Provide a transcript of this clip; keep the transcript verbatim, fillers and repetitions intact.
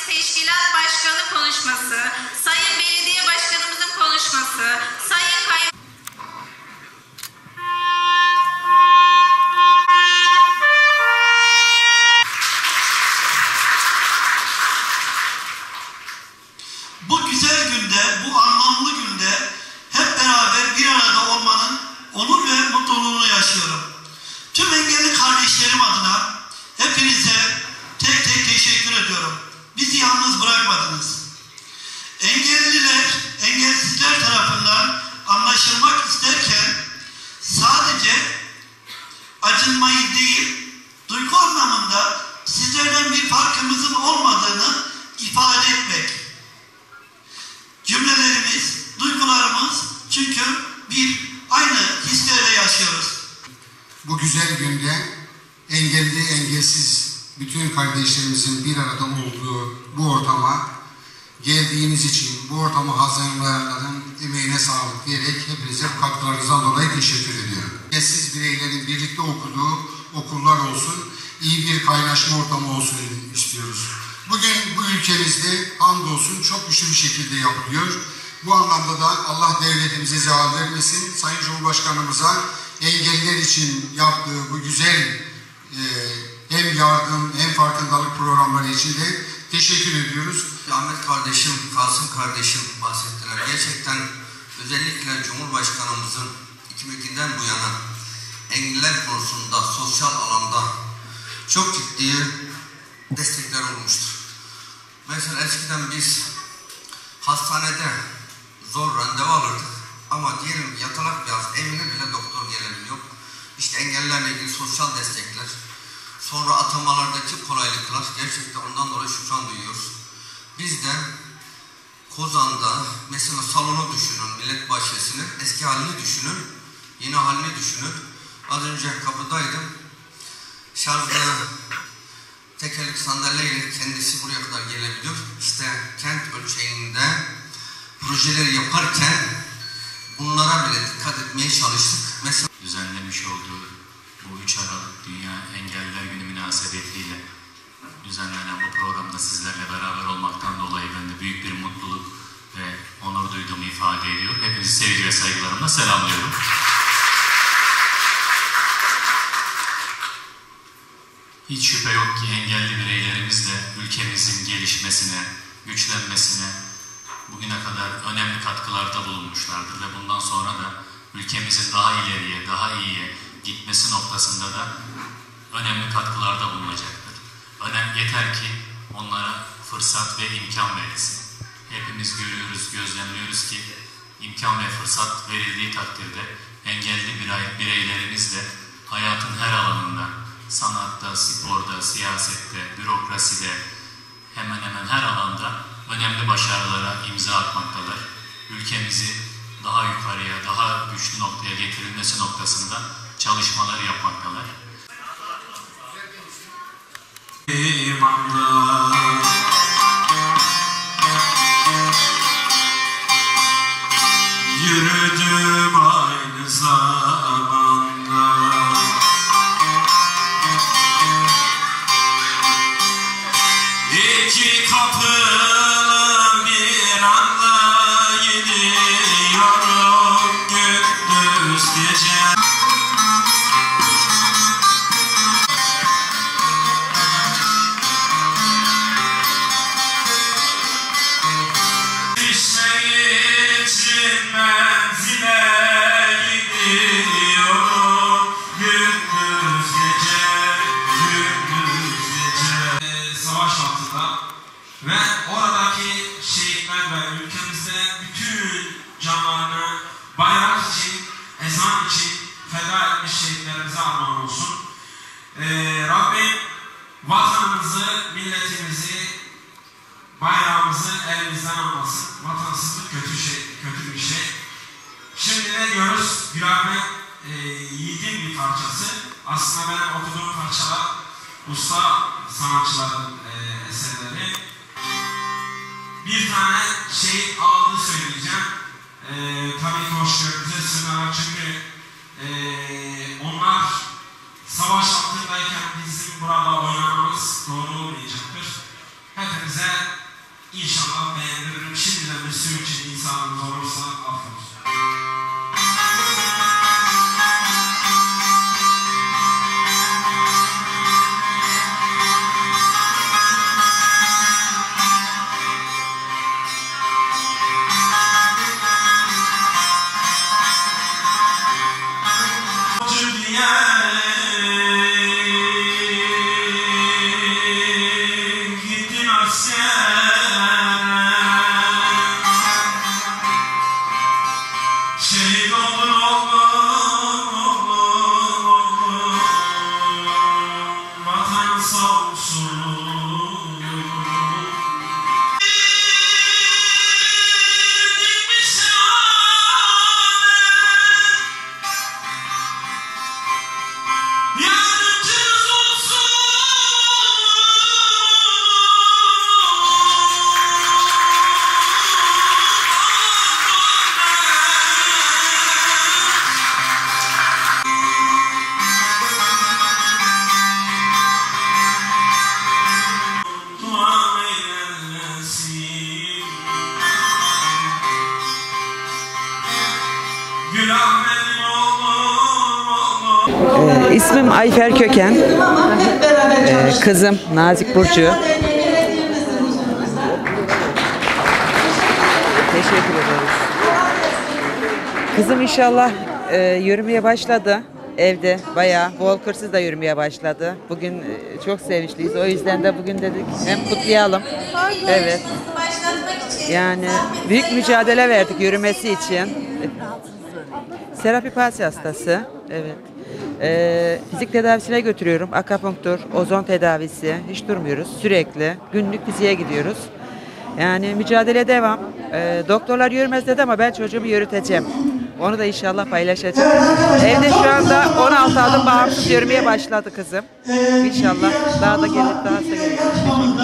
Teşkilat Başkanı konuşması, Sayın Belediye Başkanımızın konuşması, Sayın Kayın... Bu güzel günde, bu anlamlı günde hep beraber bir arada olmanın onur ve mutluluğunu yaşıyorum. Tüm engelli kardeşlerim adına hepinize tek tek teşekkür ediyorum. Bizi yalnız bırakmadınız. Engelliler, engelsizler tarafından anlaşılmak isterken sadece acınmayı değil, duygu anlamında sizlerden bir farkımızın olmadığını ifade etmek. Cümlelerimiz, duygularımız çünkü bir aynı hislerle yaşıyoruz. Bu güzel günde engelli, engelsiz bütün kardeşlerimizin bir arada olduğu bu ortama geldiğiniz için, bu ortamı hazırlayanların emeğine sağlık diyerek hepinize katkılarınızdan dolayı teşekkür ediyorum. Engelsiz bireylerin birlikte okuduğu okullar olsun, iyi bir kaynaşma ortamı olsun istiyoruz. Bugün bu ülkemizde hamdolsun çok güçlü bir şekilde yapılıyor. Bu anlamda da Allah devletimize zeval vermesin. Sayın Cumhurbaşkanımıza engelliler için yaptığı bu güzel e, hem yardım hem farkındalık programları için de teşekkür ediyoruz. Ahmet kardeşim, Kasım kardeşim bahsettiler. Gerçekten özellikle Cumhurbaşkanımızın iki bin ikiden bu yana engelliler konusunda sosyal alanda çok ciddi destekler olmuştur. Mesela eskiden biz hastanede zor randevu alırdık ama diyelim yatalak bir hasta evine bile doktor gelebiliyor. İşte engellilerle ilgili sosyal destekler, sonra atamalardaki kolaylıklar gerçekten ondan dolayı şükran duyuyoruz. Biz de Kozan'da mesela salonu düşünün, millet bahçesini, eski halini düşünün, yeni halini düşünün. Az önce kapıdaydım, şarjlı tekerlek sandalyeyle kendisi buraya kadar gelebiliyor. İşte kent ölçeğinde projeleri yaparken bunlara bile dikkat etmeye çalıştık. Mesela düzenlemiş olduğu bu üç Aralık Dünya Engelliler Günü münasebetiyle düzenlenen bu programda sizlerle beraber olmaktan dolayı ben de büyük bir mutluluk ve onur duyduğumu ifade ediyor. Hepinizi sevgi ve saygılarımla selamlıyorum. Hiç şüphe yok ki engelli bireylerimiz de ülkemizin gelişmesine, güçlenmesine bugüne kadar önemli katkılarda bulunmuşlardır ve bundan sonra da ülkemizin daha ileriye, daha iyiye gitmesi noktasında da önemli katkılarda bulunacaktır. Önem yeter ki onlara fırsat ve imkan verilsin. Hepimiz görüyoruz, gözlemliyoruz ki imkan ve fırsat verildiği takdirde engelli birey, bireylerimiz de hayatın her alanında, sanatta, sporda, siyasette, bürokraside, hemen hemen her alanda önemli başarılara imza atmaktalar. Ülkemizi daha yukarıya, daha güçlü noktaya getirilmesi noktasında çalışmalar yapmaktalar. İmanlar yürüdüm aynı zamanda, İki kapılı bir anda gidiyorum gündüz gece. İşmeyi için menzile gidiyorum gündüz gece, gündüz gece. Savaş altında ve oradaki şehitler ve ülkemizde bütün canlarını bayrak için, ezan için feda etmiş şehitlerimize armağan olsun. Ee, Rabbim vatanımızı, milletimizi, bayrağımızı elimizden almasın. Vatansızlık kötü şey, kötü bir şey. Şimdi ne diyoruz? Gülahmet e, Yiğit'in bir parçası. Aslında benim okuduğum parçalar usta sanatçıların e, eserleri. Bir tane şey ağlı söyleyeceğim. E, tabii ki hoşgörünüze sığınarak çünkü e, onlar savaş altındayken bizim burada oynamamız doğru olmayacaktır. Hepinize İnşallah beğendiririm. Şimdiden bir sürü için insanımız olursa affolsun. Gittin Asya, şehit oldun oldun oldun, vatan sağ olsun. Ee, ismim Ayfer Köken. Ee, kızım Nazik Burcu. Teşekkür ederiz. Kızım inşallah e, yürümeye başladı. Evde bayağı Walker'sız da yürümeye başladı. Bugün e, çok sevinçliyiz. O yüzden de bugün dedik hem kutlayalım. Evet. Yani büyük mücadele verdik yürümesi için. Serapipasi hastası. Evet. Ee, fizik tedavisine götürüyorum. Akupunktur, ozon tedavisi. Hiç durmuyoruz. Sürekli. Günlük fiziğe gidiyoruz. Yani mücadele devam. Ee, doktorlar yürümez dedi ama ben çocuğumu yürüteceğim. Onu da inşallah paylaşacağım. Evde şu anda on altı adım bağımsız yürümeye başladı kızım. İnşallah daha da gelir, daha da gelir.